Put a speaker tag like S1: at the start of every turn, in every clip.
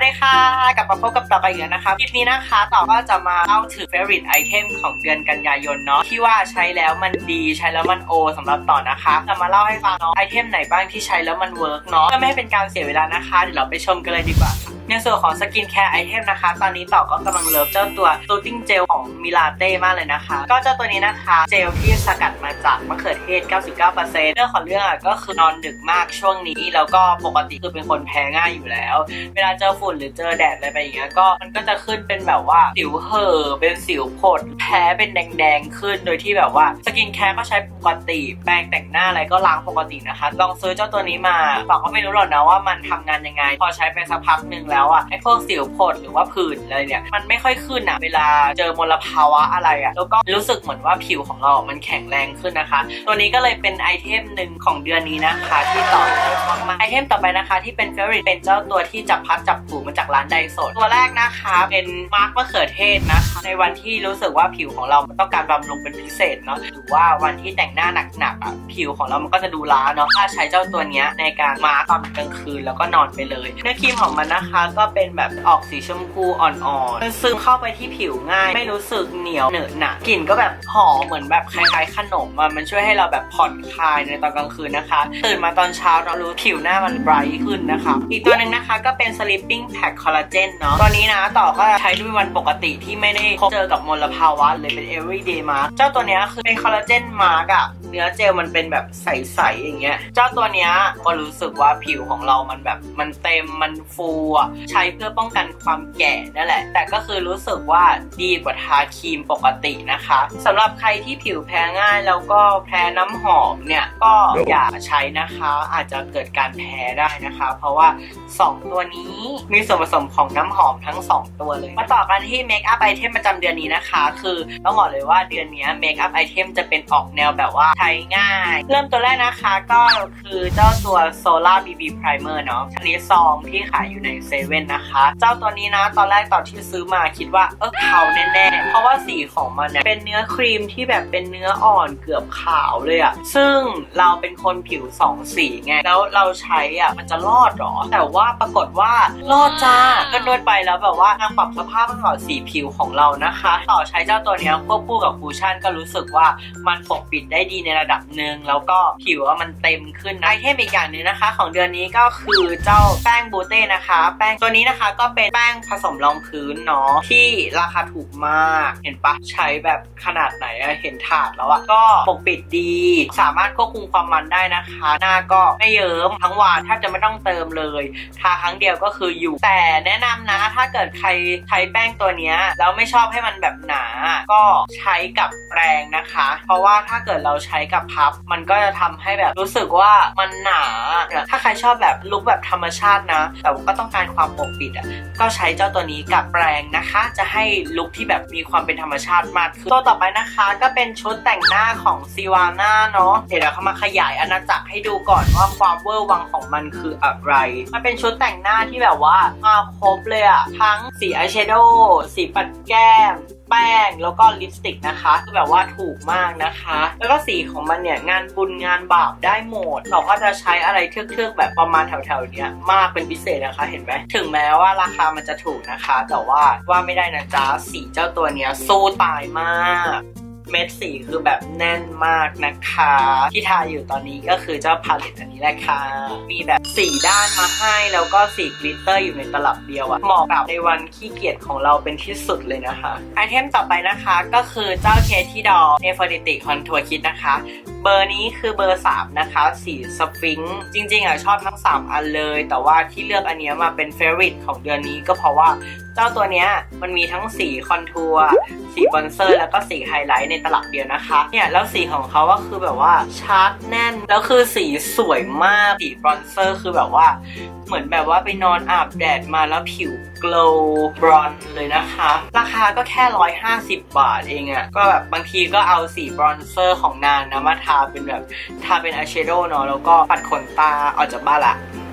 S1: ดีค่ะกลับมาพบกับต่อกันอีกแล้วนะคะคลิปนี้นะคะต่อก็จะมาเล่าถึง favorite item ของเดือนกันยายนเนาะที่ว่าใช้แล้วมันดีใช้แล้วมันโอสำหรับต่อนะคะจะมาเล่าให้ฟังเนาะไอเทมไหนบ้างที่ใช้แล้วมันเวิร์กเนาะเพื่อไม่ให้เป็นการเสียเวลานะคะเดี๋ยวเราไปชมกันเลยดีกว่าในส่วนของสกินแคร์ไอเทมนะคะตอนนี้ต่อก็กำลังเลิฟเจ้าตัวซูติ้งเจลของมิลาเต้มากเลยนะคะก็เจ้าตัวนี้นะคะเจลที่สกัดมาจากมะเขือเทศ 99% เรื่องของเรื่องก็คือนอนดึกมากช่วงนี้แล้วก็ปกติคือเป็นคนแพ้ง่ายอยู่แล้วเวลาเจอฝุ่นหรือเจอแดดอะไรไปอย่างเงี้ยก็มันก็จะขึ้นเป็นแบบว่าสิวเห่อเป็นสิวผดแพ้เป็นแดงๆขึ้นโดยที่แบบว่าสกินแคร์ก็ใช้ปกติแปรงแต่งหน้าอะไรก็ล้างปกตินะคะลองซื้อเจ้าตัวนี้มาต่อก็ไม่รู้หรอกนะว่ามันทำงานยังไงพอใช้ไปสักพักนึงแล้วไอ้พวกสิวผดหรือว่าผื่นอะไรเนี่ยมันไม่ค่อยขึ้นเวลาเจอมลภาวะอะไรแล้วก็รู้สึกเหมือนว่าผิวของเรามันแข็งแรงขึ้นนะคะตัวนี้ก็เลยเป็นไอเทมหนึ่งของเดือนนี้นะคะที่ต่อชอบมากไอเทมต่อไปนะคะที่เป็นเฟเวอริตเป็นเจ้าตัวที่จับพัดจับผูมาจากร้านไดโซะตัวแรกนะคะเป็นมาร์กมะเขือเทศนะคะในวันที่รู้สึกว่าผิวของเราต้องการบำรุงเป็นพิเศษเนาะหรือว่าวันที่แต่งหน้าหนักๆผิวของเรามันก็จะดูล้าเนาะถ้าใช้เจ้าตัวนี้ในการมาร์กตอนกลางคืนแล้วก็นอนไปเลยเนื้อครีมของมันนะคะก็เป็นแบบออกสีชมพูอ่อนๆซึมเข้าไปที่ผิวง่ายไม่รู้สึกเหนียวเหนอะหนะกลิ่นก็แบบหอมเหมือนแบบคล้ายๆขนมมันช่วยให้เราแบบผ่อนคลายในตอนกลางคืนนะคะตื่นมาตอนเช้าเรารู้ผิวหน้ามันไบรท์ขึ้นนะคะอีกตัวหนึ่งนะคะก็เป็น sleeping pack collagen เนาะตัวนี้นะต่อก็ใช้ด้วยวันปกติที่ไม่ได้เจอกับมลภาวะเลยเป็น everyday mask เจ้าตัวนี้คือเป็นคอลลาเจนมาร์กเนื้อเจลมันเป็นแบบใสๆอย่างเงี้ยเจ้าตัวนี้ก็รู้สึกว่าผิวของเรามันแบบมันเต็มมันฟูใช้เพื่อป้องกันความแก่นั่นแหละแต่ก็คือรู้สึกว่าดีกว่าทาครีมปกตินะคะสำหรับใครที่ผิวแพ้ง่ายแล้วก็แพ้น้ำหอมเนี่ยก็อย่าใช้นะคะอาจจะเกิดการแพ้ได้นะคะเพราะว่า2ตัวนี้มีส่วนผสมของน้ำหอมทั้ง2ตัวเลยมาต่อกันที่เมคอัพไอเทมประจำเดือนนี้นะคะคือต้องบอกเลยว่าเดือนนี้เมคอัพไอเทมจะเป็นออกแนวแบบว่าใช้ง่ายเริ่มตัวแรกนะคะก็คือเจ้าตัว Solar BB Primer เนาะชนิดซองที่ขายอยู่ในเซเว่นนะคะเจ้าตัวนี้นะตอนแรกตอนที่ซื้อมาคิดว่าขาวแน่ๆเพราะว่าสีของมันเนี่ยเป็นเนื้อครีมที่แบบเป็นเนื้ออ่อนเกือบขาวเลยซึ่งเราเป็นคนผิว2สีไงแล้วเราใช้มันจะรอดหรอแต่ว่าปรากฏว่ารอดจ้าก็นวดไปแล้วแบบว่าทางปรับสภาพมันก่อนสีผิวของเรานะคะต่อใช้เจ้าตัวนี้ควบคู่กับคูชั่นก็รู้สึกว่ามันปกปิดได้ดีในระดับหนึ่งแล้วก็ผิวมันเต็มขึ้นไอเทมอีกอย่างนึงนะคะของเดือนนี้ก็คือเจ้าแป้งบูเต้นะคะแป้งตัวนี้นะคะก็เป็นแป้งผสมรองพื้นเนาะที่ราคาถูกมากเห็นปะใช้แบบขนาดไหนเห็นถาดแล้วก็ปกปิดดีสามารถควบคุมความมันได้นะคะหน้าก็ไม่เยิ้มทั้งวันแทบจะไม่ต้องเติมเลยทาครั้งเดียวก็คืออยู่แต่แนะนำนะถ้าเกิดใครใช้แป้งตัวนี้แล้วไม่ชอบให้มันแบบหนาก็ใช้กับแปรงนะคะเพราะว่าถ้าเกิดเราใช้กับพับมันก็จะทำให้แบบรู้สึกว่ามันหนาถ้าใครชอบแบบลุคแบบธรรมชาตินะแต่ก็ต้องการความปกปิดก็ใช้เจ้าตัวนี้กับแปรงนะคะจะให้ลุคที่แบบมีความเป็นธรรมชาติมากขึ้นตัวต่อไปนะคะก็เป็นชุดแต่งหน้าของซิวาน่าเนาะเดี๋ยวเราเข้ามาขยายอาณาจักรให้ดูก่อนว่าความเวอร์วังของมันคืออะไรมันเป็นชุดแต่งหน้าที่แบบว่ามาครบเลยทั้งสีอายแชโดว์สีปัดแก้มแป้งแล้วก็ลิปสติกนะคะคือแบบว่าถูกมากนะคะแล้วก็สีของมันเนี่ยงานบุญงานบาปได้หมดเราก็จะใช้อะไรเทือกๆแบบประมาณแถวๆเนี้ยมากเป็นพิเศษนะคะเห็นไหมถึงแม้ว่าราคามันจะถูกนะคะแต่ว่าไม่ได้นะจ๊ะสีเจ้าตัวเนี้ยสู้ตายมากเม็ดสีคือแบบแน่นมากนะคะที่ทาอยู่ตอนนี้ก็คือเจ้าพาเลตอันนี้แหละค่ะมีแบบ4ด้านมาให้แล้วก็สีกลิตเตอร์อยู่ในตลับเดียวเหมาะกับในวันขี้เกียจของเราเป็นที่สุดเลยนะคะไอเทมต่อไปนะคะก็คือเจ้าเคที่ดอลเนฟอร์ติติคอนทัวร์คิดนะคะเบอร์นี้คือเบอร์3นะคะสีสฟิงค์จริงๆชอบทั้ง3อันเลยแต่ว่าที่เลือกอันนี้มาเป็นเฟเวอริตของเดือนนี้ก็เพราะว่าเจ้าตัวเนี้ยมันมีทั้งสีคอนทัวร์สีบอนเซอร์แล้วก็สีไฮไลท์ในตลับเดียวนะคะเนี่ยแล้วสีของเขาก็คือแบบว่าชาร์ปแน่นแล้วคือสีสวยมากสีบอนเซอร์คือแบบว่าเหมือนแบบว่าไปนอนอาบแดดมาแล้วผิวโกลว์บรอนซ์เลยนะคะราคาก็แค่150 บาทเองก็แบบบางทีก็เอาสีบรอนเซอร์ของนางนะมาทาเป็นแบบทาเป็นอายแชโดว์เนาะแล้วก็ปัดขนตาออกจากบ้านละ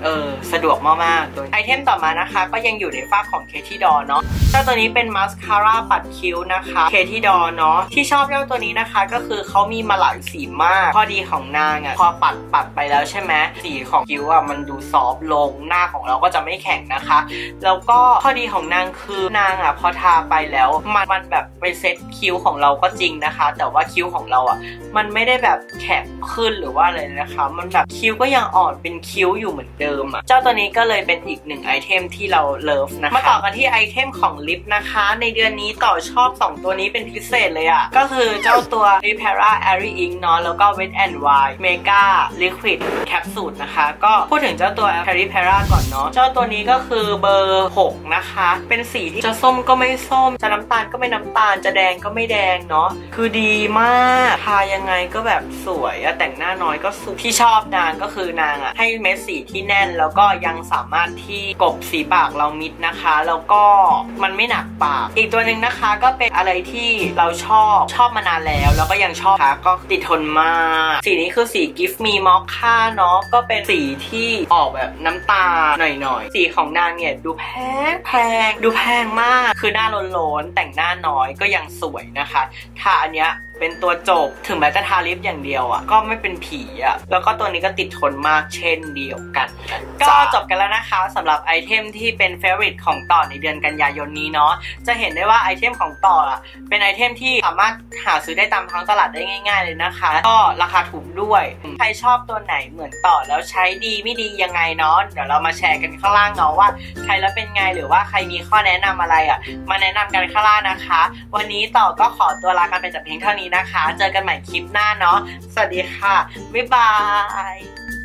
S1: สะดวกมากๆตัวไอเทมต่อมานะคะก็ยังอยู่ในฝากของเคที่ดอเนาะเจ้าตัวนี้เป็นมาสคาร่าปัดคิ้วนะคะเคที่ดอเนาะที่ชอบเจ้าตัวนี้นะคะก็คือเขามีมาหลายสีมากข้อดีของนางพอปัดไปแล้วใช่ไหมสีของคิ้วมันดูซอฟลงหน้าของเราก็จะไม่แข็งนะคะแล้วก็ข้อดีของนางคือนางพอทาไปแล้วมันแบบไปเซ็ตคิ้วของเราก็จริงนะคะแต่ว่าคิ้วของเรามันไม่ได้แบบแข็งขึ้นหรือว่าอะไรนะคะมันแบบคิ้วก็ยังอ่อนเป็นคิ้วอยู่เหมือนเดิมเจ้าตัวนี้ก็เลยเป็นอีกหนึ่งไอเทมที่เราเลิฟนะคะมาต่อกันที่ไอเทมของลิปนะคะในเดือนนี้ต่อชอบ2ตัวนี้เป็นพิเศษเลยก็คือเจ้าตัว Ripera Airy Ink เนาะแล้วก็ Wet n Wild Mega Liquid Capsule นะคะก็พูดถึงเจ้าตัว Ripera ก่อนเนาะเจ้าตัวนี้ก็คือเบอร์6นะคะเป็นสีที่จะส้มก็ไม่ส้มจะน้ำตาลก็ไม่น้ำตาลจะแดงก็ไม่แดงเนาะคือดีมากทายังไงก็แบบสวยแต่งหน้าน้อยก็สวยที่ชอบนางก็คือนางให้เม็ดสีที่แน่นแล้วก็ยังสามารถที่กบสีปากเรามิดนะคะแล้วก็มันไม่หนักปากอีกตัวหนึ่งนะคะก็เป็นอะไรที่เราชอบมานานแล้วก็ยังชอบค่ะก็ติดทนมากสีนี้คือสี Give Me Mocha เนาะก็เป็นสีที่ออกแบบน้ำตาลหน่อยๆสีของนางเนี่ยดูแพงดูแพงมากคือหน้าโล้นๆแต่งหน้าน้อยก็ยังสวยนะคะถ้าอันเนี้ยเป็นตัวจบถึงแม้จะทาลิปอย่างเดียวก็ไม่เป็นผีแล้วก็ตัวนี้ก็ติดทนมากเช่นเดียวกันก็จบกันแล้วนะคะสำหรับไอเทมที่เป็นเฟเวอริตของต่อในเดือนกันยายนนี้เนาะจะเห็นได้ว่าไอเทมของต่อเป็นไอเทมที่สามารถหาซื้อได้ตามท้องตลาดได้ง่ายๆเลยนะคะก็ราคาถูกด้วยใครชอบตัวไหนเหมือนต่อแล้วใช้ดีไม่ดียังไงเนาะเดี๋ยวเรามาแชร์กันข้างล่างเนาะว่าใช้แล้วเป็นไงหรือว่าใครมีข้อแนะนำอะไรมาแนะนำกันข้างล่างนะคะวันนี้ต่อก็ขอตัวลากันไปแต่เพียงเท่านี้นะคะเจอกันใหม่คลิปหน้าเนาะสวัสดีค่ะบ๊ายบาย